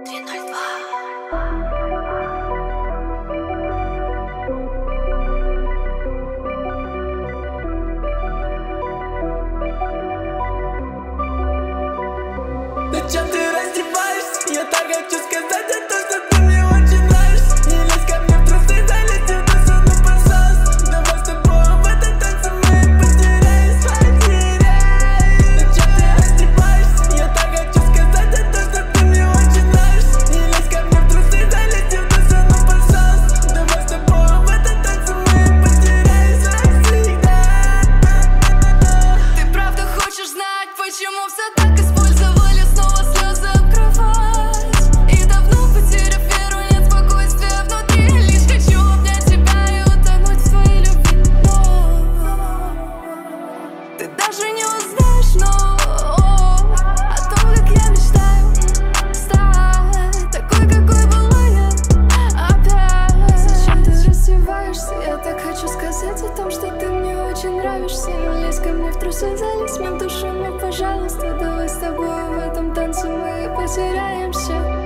Зачем ты раздеваешься? Я так хочу сказать это, что ты мне очень нравишься. Не лезь ко мне в трусы, залезь в носу, ну пожалуйста. Давай с тобой в этом танце мы потеряемся. Зачем ты раздеваешься? Я так хочу сказать это, что ты мне очень нравишься. Не лезь ко мне в трусы, залезь в носу, ну пожалуйста. Давай с тобой в этом танце мы потеряемся всегда. Ты правда хочешь знать, почему все так использовали? Снова слезы об кровать. И давно потеряв веру, нет спокойствия внутри. Лишь хочу обнять тебя и утонуть в твоей любви. Но ты даже не узнаешь, о том, как я мечтаю стать такой, какой была я опять. Зачем ты раздеваешься? Я так хочу сказать о том, что ты мне очень нравишься. Не лезь ко мне в трусы, залезь мне в душу, ну пожалуйста. Давай с тобой в этом танце мы потеряемся.